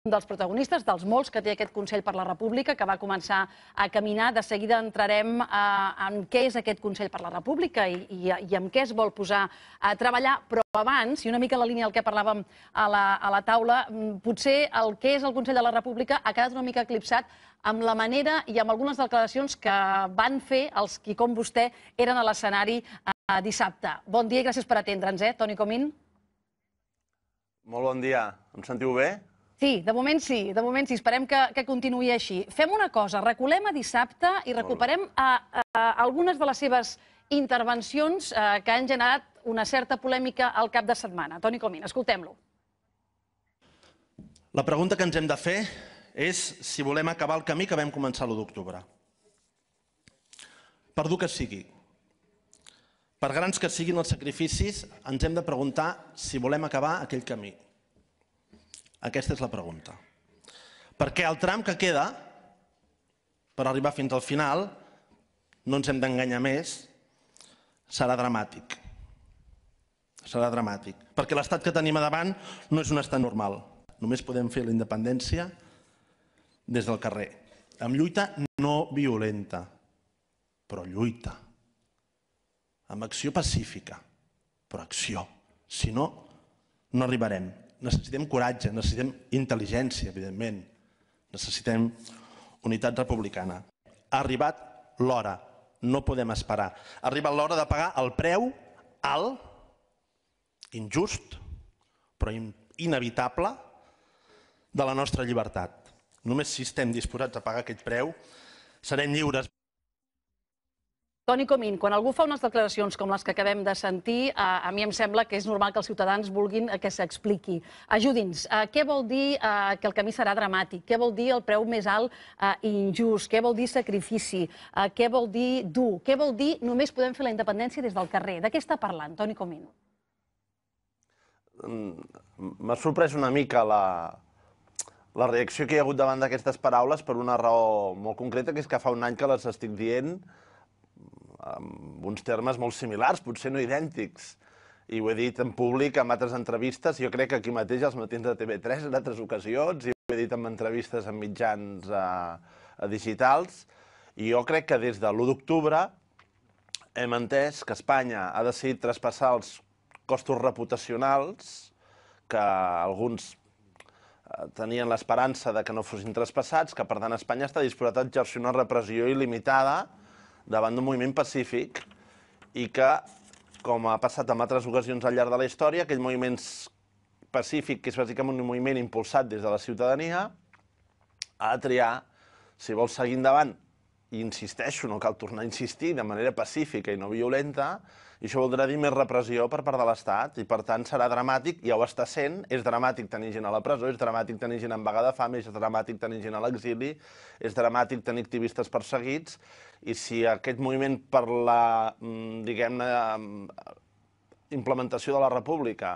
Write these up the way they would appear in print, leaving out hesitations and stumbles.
dels protagonistes, dels molts que té aquest Consell per la República, que va començar a caminar. De seguida entrarem en què és aquest Consell per la República i en què es vol posar a treballar. Però abans, i una mica en la línia del que parlàvem a la taula, potser el que és el Consell de la República ha quedat una mica eclipsat amb la manera i amb algunes declaracions que van fer els qui, com vostè, eren a l'escenari dissabte. Bon dia i gràcies per atendre'ns, Toni Comín. Molt bon dia. Em sentiu bé? Sí, de moment sí, esperem que continuï així. Fem una cosa, reculem a dissabte i recuperem algunes de les seves intervencions que han generat una certa polèmica al cap de setmana. Toni Comín, escoltem-lo. La pregunta que ens hem de fer és si volem acabar el camí que vam començar l'1 d'octubre. Per dur que sigui. Per grans que siguin els sacrificis, ens hem de preguntar si volem acabar aquell camí. Aquesta és la pregunta. Perquè el tram que queda, per arribar fins al final, no ens hem d'enganyar més, serà dramàtic. Serà dramàtic. Perquè l'estat que tenim a davant no és un estat normal. Només podem fer la independència des del carrer. Amb lluita no violenta, però lluita. Amb acció pacífica, però acció. Si no, no arribarem. Necessitem coratge, necessitem intel·ligència, evidentment. Necessitem unitat republicana. Ha arribat l'hora, no podem esperar. Ha arribat l'hora de pagar el preu alt, injust, però inevitable, de la nostra llibertat. Només si estem disposats a pagar aquest preu, serem lliures. Toni Comín, quan algú fa unes declaracions com les que acabem de sentir, a mi em sembla que és normal que els ciutadans vulguin que s'expliqui. Ajudi'ns, què vol dir que el camí serà dramàtic? Què vol dir el preu més alt i injust? Què vol dir sacrifici? Què vol dir dur? Què vol dir només podem fer la independència des del carrer? De què està parlant, Toni Comín? M'ha sorprès una mica la reacció que hi ha hagut davant d'aquestes paraules per una raó molt concreta, que és que fa un any que les estic dient amb uns termes molt similars, potser no idèntics. I ho he dit en públic, en altres entrevistes, jo crec que aquí mateix, als matins de TV3, en altres ocasions, i ho he dit en entrevistes en mitjans digitals, i jo crec que des de l'1 d'octubre hem entès que Espanya ha decidit traspassar els costos reputacionals que alguns tenien l'esperança de que no fossin traspassats, que per tant Espanya està disposat a exercir una repressió il·limitada davant d'un moviment pacífic i que, com ha passat en altres ocasions al llarg de la història, aquell moviment pacífic, que és bàsicament un moviment impulsat des de la ciutadania, ha de triar si vol seguir endavant. I insisteixo, no cal tornar a insistir, de manera pacífica i no violenta, i això voldrà dir més repressió per part de l'Estat, i per tant serà dramàtic, ja ho està sent, és dramàtic tenir gent a la presó, és dramàtic tenir gent en vaga de fam, és dramàtic tenir gent a l'exili, és dramàtic tenir activistes perseguits, i si aquest moviment per la, diguem-ne, implementació de la República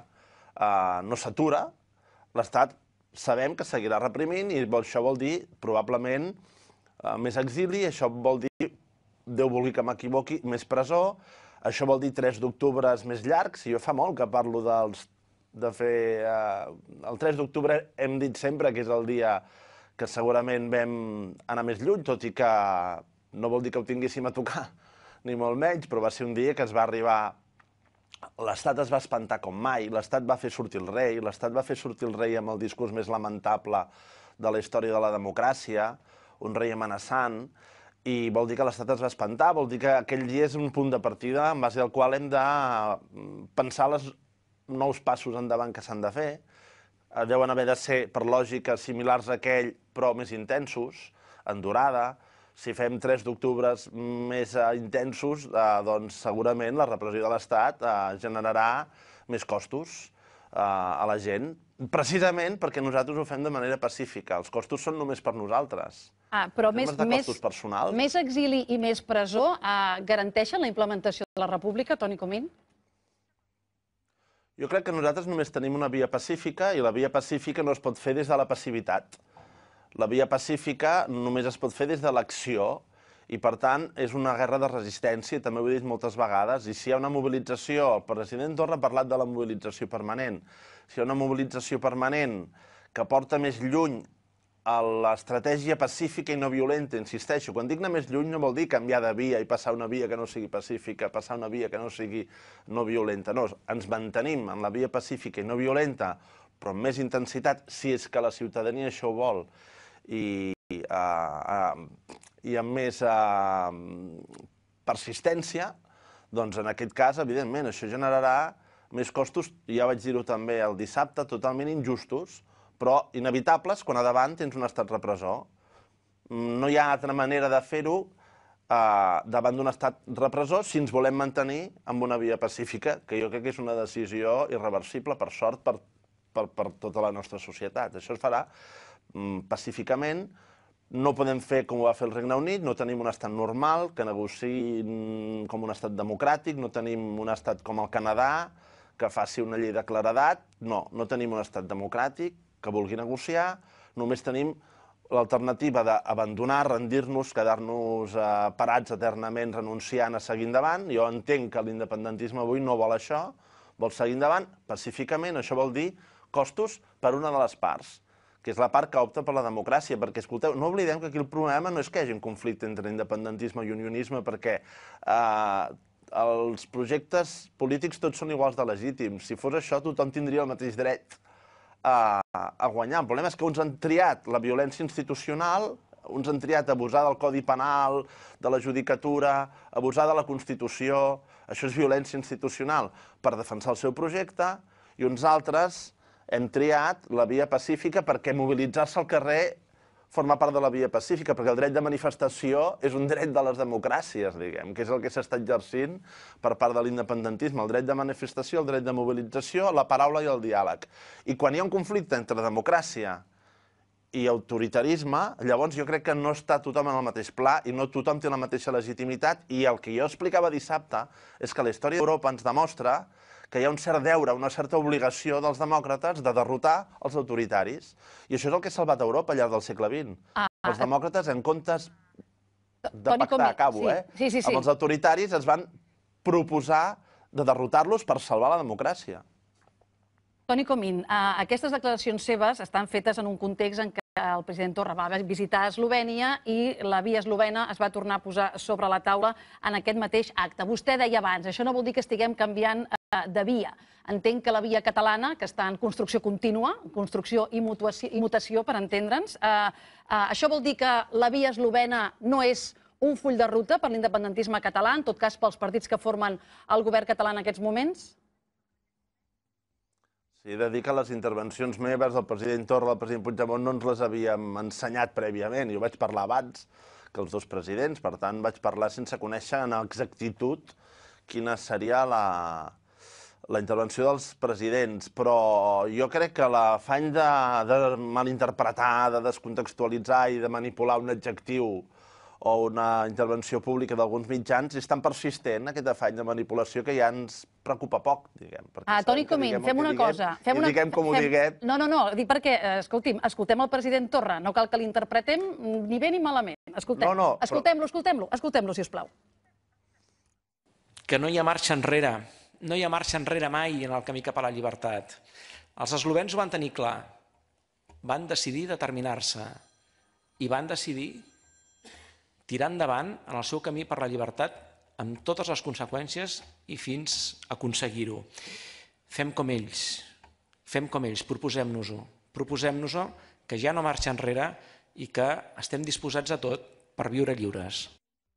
no s'atura, l'Estat sabem que seguirà reprimint, i això vol dir, probablement, més exili, això vol dir, Déu vulgui que m'equivoqui, més presó, això vol dir 3 d'octubres més llargs, i jo fa molt que parlo de fer... El 3 d'octubre hem dit sempre que és el dia que segurament vam anar més lluny, tot i que no vol dir que ho tinguéssim a tocar, ni molt menys, però va ser un dia que es va arribar... L'Estat es va espantar com mai, l'Estat va fer sortir el rei, l'Estat va fer sortir el rei amb el discurs més lamentable de la història de la democràcia, un rei amenaçant, i vol dir que l'Estat es va espantar, vol dir que aquell dia és un punt de partida en base al qual hem de pensar els nous passos endavant que s'han de fer. Deuen haver de ser, per lògica, similars a aquell, però més intensos, en durada. Si fem 3 d'octubre més intensos, doncs segurament la repressió de l'Estat generarà més costos a la gent, precisament perquè nosaltres ho fem de manera pacífica. Els costos són només per nosaltres. Però més exili i més presó garanteixen la implementació de la República, Toni Comín? Jo crec que nosaltres només tenim una via pacífica i la via pacífica no es pot fer des de la passivitat. La via pacífica només es pot fer des de l'acció i, per tant, és una guerra de resistència, també ho he dit moltes vegades, i si hi ha una mobilització, el president Torra ha parlat de la mobilització permanent, si hi ha una mobilització permanent que porta més lluny a l'estratègia pacífica i no violenta, insisteixo. Quan dic anar més lluny no vol dir canviar de via i passar una via que no sigui pacífica, passar una via que no sigui no violenta. No, ens mantenim en la via pacífica i no violenta, però amb més intensitat, si és que la ciutadania això ho vol, i amb més persistència, doncs en aquest cas, evidentment, això generarà més costos, ja vaig dir-ho també el dissabte, totalment injustos, però inevitables quan a davant tens un estat repressor. No hi ha altra manera de fer-ho davant d'un estat repressor si ens volem mantenir amb una via pacífica, que jo crec que és una decisió irreversible, per sort, per tota la nostra societat. Això es farà pacíficament. No podem fer com ho va fer el Regne Unit, no tenim un estat normal que negociï com un estat democràtic, no tenim un estat com el Canadà que faci una llei de claredat, no tenim un estat democràtic que vulgui negociar, només tenim l'alternativa d'abandonar, rendir-nos, quedar-nos parats eternament renunciant a seguir endavant. Jo entenc que l'independentisme avui no vol això, vol seguir endavant pacíficament, això vol dir costos per una de les parts, que és la part que opta per la democràcia, perquè, escolteu, no oblidem que aquí el problema no és que hi hagi un conflicte entre independentisme i unionisme, perquè els projectes polítics tots són iguals de legítims. Si fos això, tothom tindria el mateix dret a guanyar. El problema és que uns han triat la violència institucional, uns han triat abusar del Codi Penal, de la judicatura, abusar de la Constitució, això és violència institucional, per defensar el seu projecte, i uns altres hem triat la via pacífica perquè mobilitzar-se al carrer forma part de la via pacífica, perquè el dret de manifestació és un dret de les democràcies, diguem, que és el que s'està exercint per part de l'independentisme. El dret de manifestació, el dret de mobilització, la paraula i el diàleg. I quan hi ha un conflicte entre democràcia i autoritarisme, llavors jo crec que no està tothom en el mateix pla i no tothom té la mateixa legitimitat, i el que jo explicava dissabte és que la història d'Europa ens demostra que hi ha un cert deure, una certa obligació dels demòcrates de derrotar els autoritaris. I això és el que ha salvat Europa al llarg del segle XX. Els demòcrates, en comptes de pactar, acabo, amb els autoritaris es van proposar de derrotar-los per salvar la democràcia. Toni Comín, aquestes declaracions seves estan fetes en un context en què el president Torra va visitar Eslovènia i la via eslovena es va tornar a posar sobre la taula en aquest mateix acte. Vostè deia abans, això no vol dir que estiguem canviant de via. Entenc que la via catalana, que està en construcció contínua, construcció i mutació, per entendre'ns, això vol dir que la via eslovena no és un full de ruta per l'independentisme català, en tot cas pels partits que formen el govern català en aquests moments? Sí, he de dir que les intervencions meves del president Torra i del president Puigdemont no ens les havíem ensenyat prèviament. Jo vaig parlar abans que els dos presidents, per tant vaig parlar sense conèixer en exactitud quina seria la intervenció dels presidents. Però jo crec que l'afany de malinterpretar, de descontextualitzar i de manipular un adjectiu o una intervenció pública d'alguns mitjans és tan persistent, aquest afany de manipulació, que ja ens preocupa poc, diguem. Toni Comín, fem una cosa. I diguem com ho diguem. No, dic perquè, escoltem el president Torra, no cal que l'interpretem ni bé ni malament. Escoltem-lo, sisplau. Que no hi ha marxa enrere, no hi ha marxa enrere mai en el camí cap a la llibertat. Els eslovens ho van tenir clar, van decidir determinar-se i van decidir tirar endavant en el seu camí per la llibertat amb totes les conseqüències i fins a aconseguir-ho. Fem com ells, proposem-nos-ho, que ja no marxa enrere i que estem disposats a tot per viure lliures.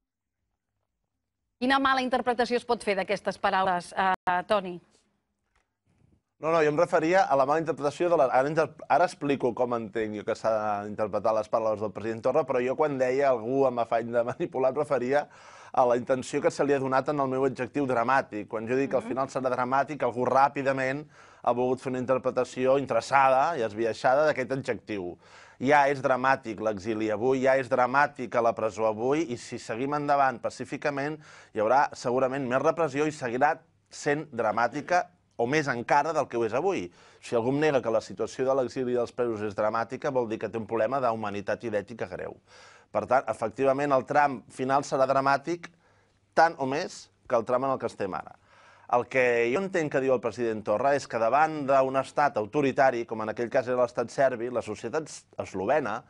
Quina mala interpretació es pot fer d'aquestes paraules, Toni? No, jo em referia a la mala interpretació de les... Ara explico com entenc jo que s'ha d'interpretar les paraules del president Torra, però jo quan deia algú amb afany de manipular em referia a la intenció que se li ha donat en el meu adjectiu dramàtic. Quan jo dic que al final serà dramàtic, algú ràpidament ha volgut fer una interpretació interessada i esbiaixada d'aquest adjectiu. Ja és dramàtic l'exili avui, ja és dramàtic a la presó avui, i si seguim endavant pacíficament hi haurà segurament més repressió i seguirà sent dramàtica o més encara del que ho és avui. Si algú em nega que la situació de l'exili dels presos és dramàtica, vol dir que té un problema d'humanitat i d'ètica greu. Per tant, efectivament, el tram final serà dramàtic tant o més que el tram en el que estem ara. El que jo entenc que diu el president Torra és que davant d'un estat autoritari, com en aquell cas era l'estat serbi, la societat eslovena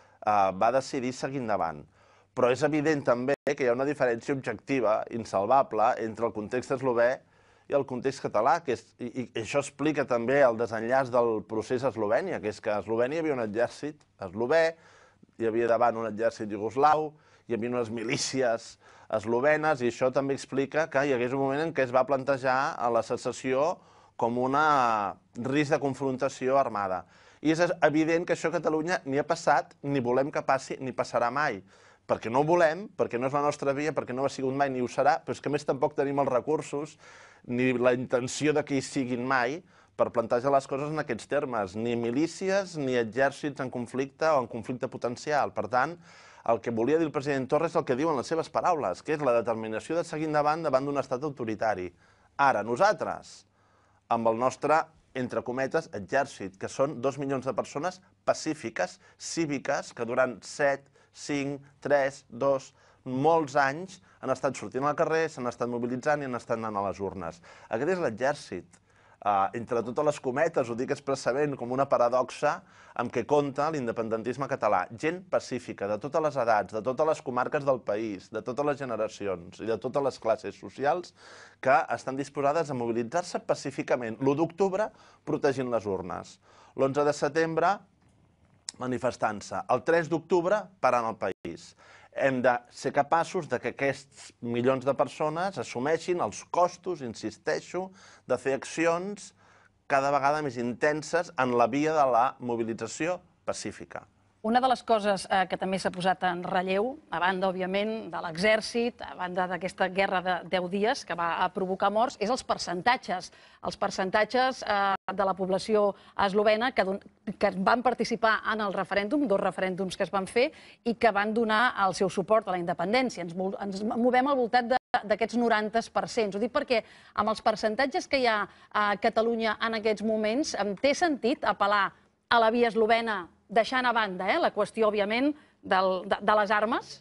va decidir seguir endavant. Però és evident també que hi ha una diferència objectiva, insalvable, entre el context eslovè i el context català, i això explica també el desenllaç del procés a Eslovènia, que és que a Eslovènia hi havia un exèrcit eslové, hi havia davant un exèrcit iugoslau, hi havia unes milícies eslovenes, i això també explica que hi hagués un moment en què es va plantejar la secessió com un risc de confrontació armada. I és evident que això a Catalunya ni ha passat, ni volem que passi, ni passarà mai. Perquè no ho volem, perquè no és la nostra via, perquè no ha sigut mai ni ho serà, però és que a més tampoc tenim els recursos ni la intenció de que hi siguin mai per plantejar les coses en aquests termes. Ni milícies, ni exèrcits en conflicte o en conflicte potencial. Per tant, el que volia dir el president Torra és el que diu en les seves paraules, que és la determinació de seguir endavant davant d'un estat autoritari. Ara, nosaltres, amb el nostre, entre cometes, exèrcit, que són 2 milions de persones pacífiques, cíviques, que durant 7, 5, 3, 2, molts anys han estat sortint al carrer, s'han estat mobilitzant i han estat anant a les urnes. Aquest és l'exèrcit. Entre totes les cometes, ho dic expressament com una paradoxa, amb què compta l'independentisme català. Gent pacífica, de totes les edats, de totes les comarques del país, de totes les generacions i de totes les classes socials que estan disposades a mobilitzar-se pacíficament. L'1 d'octubre, protegint les urnes. L'11 de setembre, manifestant-se. El 3 d'octubre, parant el país. Hem de ser capaços que aquests milions de persones assumeixin els costos, insisteixo, de fer accions cada vegada més intenses en la via de la mobilització pacífica. Una de les coses que també s'ha posat en relleu, a banda, òbviament, de l'exèrcit, a banda d'aquesta guerra de 10 dies que va provocar morts, és els percentatges. Els percentatges de la població eslovena que van participar en el referèndum, 2 referèndums que es van fer, i que van donar el seu suport a la independència. Ens movem al voltant d'aquests 90%. Ho dic perquè amb els percentatges que hi ha a Catalunya en aquests moments, té sentit apel·lar a la via eslovena, deixant a banda la qüestió, òbviament, de les armes?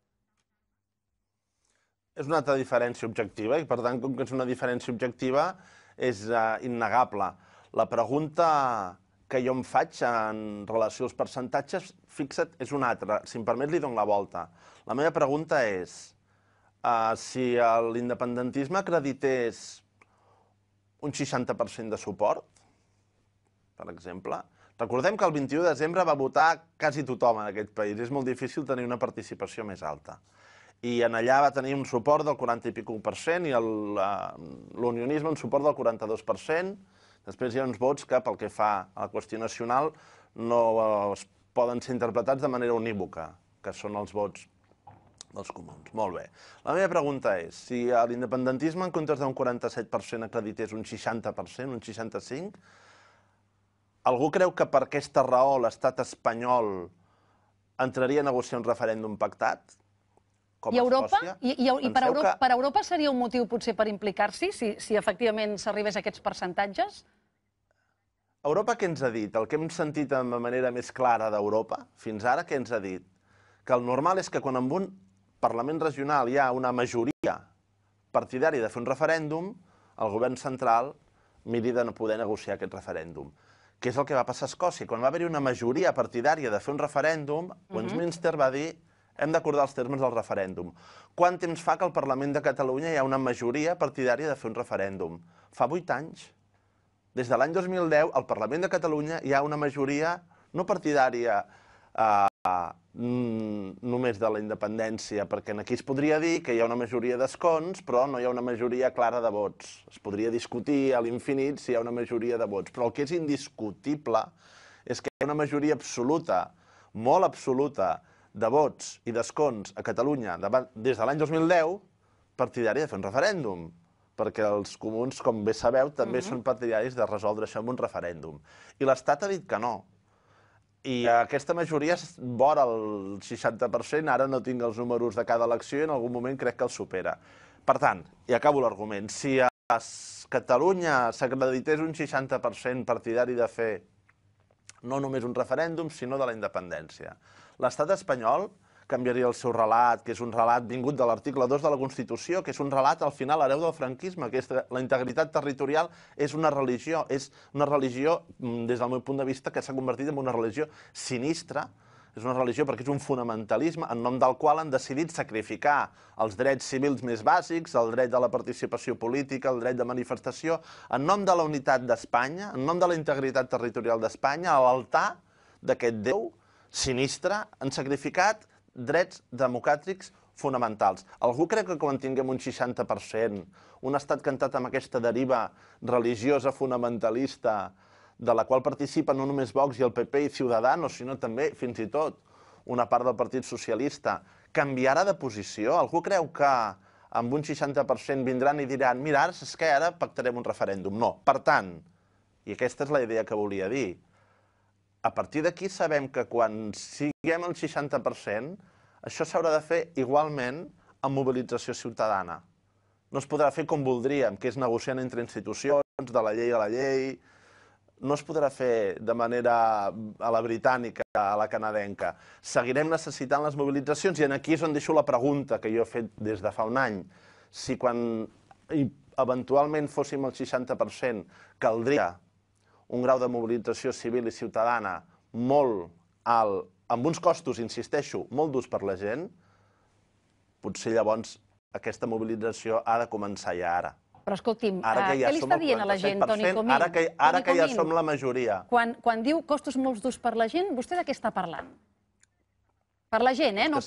És una altra diferència objectiva i, per tant, com que és una diferència objectiva, és innegable. La pregunta que jo em faig en relació als percentatges, fixa't, és una altra. Si em permet, li dono la volta. La meva pregunta és si l'independentisme acredités un 60% de suport, per exemple. Recordem que el 21 de desembre va votar quasi tothom en aquest país. És molt difícil tenir una participació més alta. I en allà va tenir un suport del 40 i pico % i l'unionisme un suport del 42%. Després hi ha uns vots que, pel que fa a la qüestió nacional, no poden ser interpretats de manera unívoca, que són els vots dels comuns. Molt bé. La meva pregunta és, si l'independentisme en comptes d'un 47% acredités un 60%, un 65%, algú creu que per aquesta raó l'estat espanyol entraria a negociar un referèndum pactat? I Europa? I per Europa seria un motiu potser per implicar-s'hi, si efectivament s'arribés a aquests percentatges? Europa què ens ha dit? El que hem sentit de manera més clara d'Europa, fins ara, què ens ha dit? Que el normal és que quan en un Parlament regional hi ha una majoria partidària de fer un referèndum, el govern central miri de no poder negociar aquest referèndum. Que és el que va passar a Escòcia. Quan va haver-hi una majoria partidària de fer un referèndum, Westminster va dir hem d'acordar els termes del referèndum. Quant temps fa que al Parlament de Catalunya hi ha una majoria partidària de fer un referèndum? Fa 8 anys. Des de l'any 2010, al Parlament de Catalunya hi ha una majoria no partidària només de la independència, perquè aquí es podria dir que hi ha una majoria d'escons, però no hi ha una majoria clara de vots. Es podria discutir a l'infinit si hi ha una majoria de vots, però el que és indiscutible és que hi ha una majoria absoluta, molt absoluta, de vots i d'escons a Catalunya des de l'any 2010 partidària de fer un referèndum, perquè els comuns, com bé sabeu, també són partidaris de resoldre això amb un referèndum. I l'Estat ha dit que no. I aquesta majoria és vora el 60%, ara no tinc els números de cada elecció i en algun moment crec que el supera. Per tant, i acabo l'argument, si a Catalunya s'acredités un 60% partidari de fer no només un referèndum, sinó de la independència, l'estat espanyol, canviaria el seu relat, que és un relat vingut de l'article 2 de la Constitució, que és un relat al final hereu del franquisme, que és la integritat territorial és una religió des del meu punt de vista, que s'ha convertit en una religió sinistra. És una religió perquè és un fonamentalisme en nom del qual han decidit sacrificar els drets civils més bàsics, el dret de la participació política, el dret de manifestació, en nom de la unitat d'Espanya, en nom de la integritat territorial d'Espanya, a l'altar d'aquest Déu sinistre, han sacrificat drets democràtics fonamentals. Algú creu que quan tinguem un 60%, un estat cantat amb aquesta deriva religiosa fonamentalista, de la qual participen no només Vox i el PP i Ciudadanos, sinó també, fins i tot, una part del Partit Socialista, canviarà de posició? Algú creu que amb un 60% vindran i diran mira, és que ara pactarem un referèndum? No. Per tant, i aquesta és la idea que volia dir, a partir d'aquí sabem que quan siguem el 60%, això s'haurà de fer igualment amb mobilització ciutadana. No es podrà fer com voldríem, que és negociant entre institucions, de la llei a la llei. No es podrà fer de manera a la britànica, a la canadenca. Seguirem necessitant les mobilitzacions i aquí és on deixo la pregunta que jo he fet des de fa un any. Si quan eventualment fóssim el 60% caldria un grau de mobilització civil i ciutadana molt alt, amb uns costos, insisteixo, molt durs per la gent, potser llavors aquesta mobilització ha de començar ja ara. Però escolti'm, què li està dient a la gent, Toni Comín? Ara que ja som la majoria. Quan diu costos molt durs per la gent, vostè de què està parlant? Per la gent, no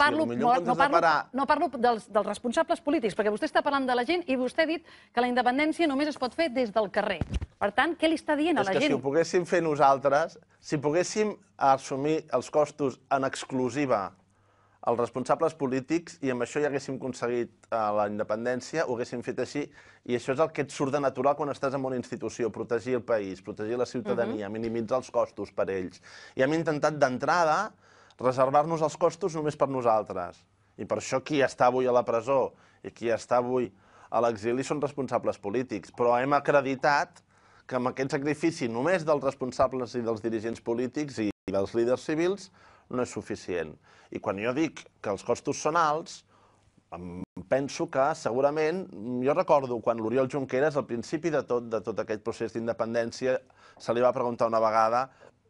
parlo dels responsables polítics, perquè vostè està parlant de la gent i vostè ha dit que la independència només es pot fer des del carrer. Per tant, què li està dient a la gent? És que si ho poguéssim fer nosaltres, si poguéssim assumir els costos en exclusiva els responsables polítics i amb això ja haguéssim aconseguit la independència, ho haguéssim fet així, i això és el que et surt de natural quan estàs en una institució, protegir el país, protegir la ciutadania, minimitzar els costos per ells. I hem intentat d'entrada reservar-nos els costos només per nosaltres. I per això qui està avui a la presó i qui està avui a l'exili són responsables polítics. Però hem acreditat que amb aquest sacrifici només dels responsables i dels dirigents polítics i dels líders civils no és suficient. I quan jo dic que els costos són alts, penso que segurament, jo recordo quan l'Oriol Junqueras, al principi de tot aquest procés d'independència, se li va preguntar una vegada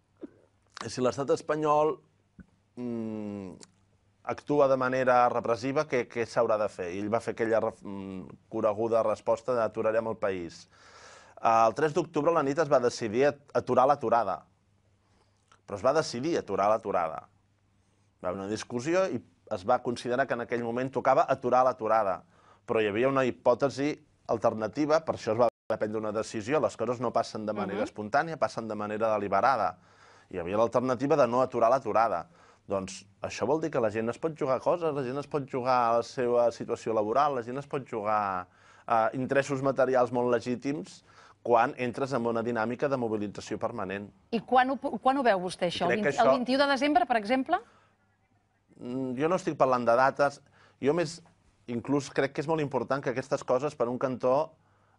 si l'estat espanyol actua de manera repressiva, què s'haurà de fer? I ell va fer aquella coneguda resposta de aturarem el país. El 3 d'octubre a la nit es va decidir aturar l'aturada, però es va decidir aturar l'aturada. Va haver una discussió i es va considerar que en aquell moment tocava aturar l'aturada, però hi havia una hipòtesi alternativa, per això es va prendre una decisió, les coses no passen de manera espontània, passen de manera deliberada. Hi havia l'alternativa de no aturar l'aturada. Doncs això vol dir que la gent es pot jugar coses, la gent es pot jugar a la seva situació laboral, la gent es pot jugar a interessos materials molt legítims quan entres en una dinàmica de mobilització permanent. I quan ho veu vostè, això? El 21 de desembre, per exemple? Jo no estic parlant de dates. Jo més, inclús crec que és molt important que aquestes coses, per un cantó,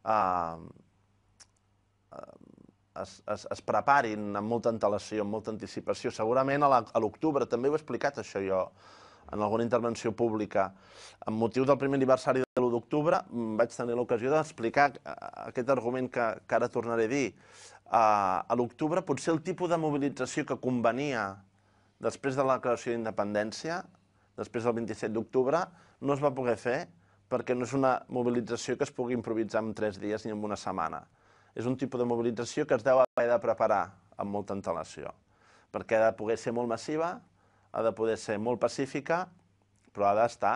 es preparin amb molta antelació, amb molta anticipació. Segurament a l'octubre, també ho he explicat això jo, en alguna intervenció pública, amb motiu del primer aniversari de l'1 d'octubre, vaig tenir l'ocasió d'explicar aquest argument que ara tornaré a dir. A l'octubre potser el tipus de mobilització que convenia després de la declaració d'independència, després del 27 d'octubre, no es va poder fer perquè no és una mobilització que es pugui improvisar en 3 dies ni en una setmana. És un tipus de mobilització que es deu haver de preparar amb molta antelació, perquè ha de poder ser molt massiva, ha de poder ser molt pacífica, però ha d'estar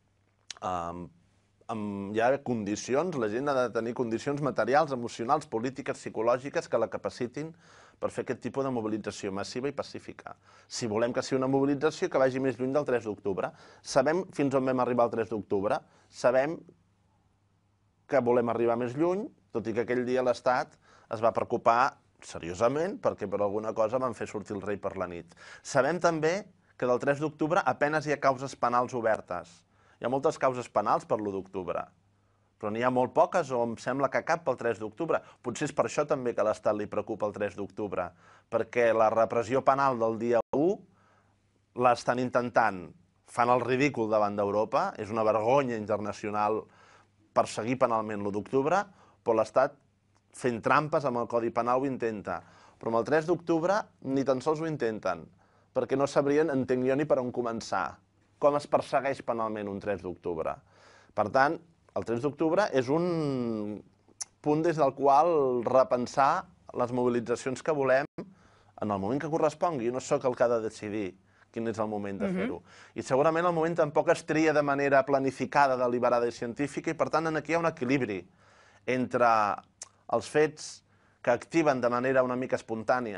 hi ha condicions, la gent ha de tenir condicions materials, emocionals, polítiques, psicològiques que la capacitin per fer aquest tipus de mobilització massiva i pacífica. Si volem que sigui una mobilització que vagi més lluny del 3 d'octubre. Sabem fins on vam arribar el 3 d'octubre, sabem que volem arribar més lluny, tot i que aquell dia l'Estat es va preocupar seriosament perquè per alguna cosa van fer sortir el rei per la nit. Sabem també que del 3 d'octubre apenas hi ha causes penals obertes. Hi ha moltes causes penals per l'1 d'octubre, però n'hi ha molt poques o em sembla que cap pel 3 d'octubre. Potser és per això també que a l'Estat li preocupa el 3 d'octubre, perquè la repressió penal del dia 1 l'estan intentant fan el ridícul davant d'Europa, és una vergonya internacional perseguir penalment l'1 d'octubre, però l'Estat fent trampes amb el Codi Penal ho intenta. Però amb el 3 d'octubre ni tan sols ho intenten, perquè no sabrien, entenc jo, ni per on començar. Com es persegueix penalment un 3 d'octubre? Per tant, el 3 d'octubre és un punt des del qual repensar les mobilitzacions que volem en el moment que correspongui. No sóc el que ha de decidir quin és el moment de fer-ho. I segurament el moment tampoc es tria de manera planificada, deliberada i científica, i per tant aquí hi ha un equilibri entre els fets que activen de manera una mica espontània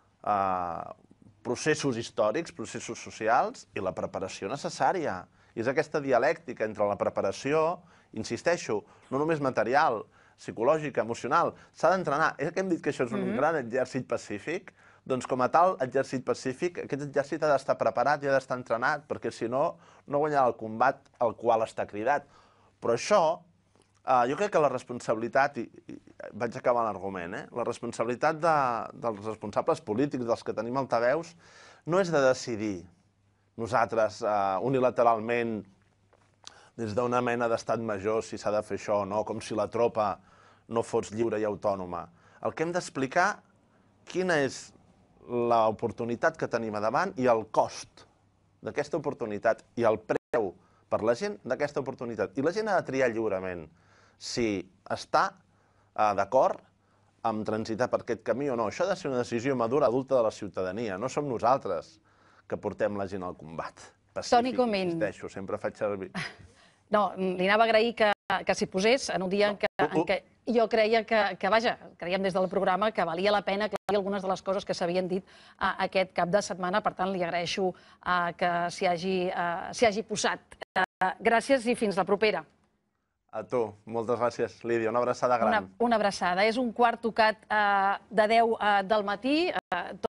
processos històrics, processos socials, i la preparació necessària. I és aquesta dialèctica entre la preparació, insisteixo, no només material, psicològica, emocional, s'ha d'entrenar. És que hem dit que això és un gran exèrcit pacífic? Doncs com a tal exèrcit pacífic, aquest exèrcit ha d'estar preparat i ha d'estar entrenat, perquè si no, no guanyarà el combat al qual està cridat. Però això, jo crec que la responsabilitat, i vaig acabar l'argument, la responsabilitat dels responsables polítics, dels que tenim altaveus, no és de decidir nosaltres unilateralment des d'una mena d'estat major si s'ha de fer això o no, com si la tropa no fos lliure i autònoma. El que hem d'explicar quina és l'oportunitat que tenim a davant i el cost d'aquesta oportunitat i el preu per la gent d'aquesta oportunitat. I la gent ha de triar lliurement si està d'acord amb transitar per aquest camí o no. Això ha de ser una decisió madura, adulta de la ciutadania. No som nosaltres que portem la gent al combat. Toni Comín. Insisteixo, sempre faig servir. No, li anava a agrair que s'hi posés en un dia en què jo creia que, vaja, creiem des del programa que valia la pena aclarir algunes de les coses que s'havien dit aquest cap de setmana. Per tant, li agraeixo que s'hi hagi posat. Gràcies i fins la propera. A tu. Moltes gràcies, Lídia. Una abraçada gran. Una abraçada. És un quart tocat de 10 del matí.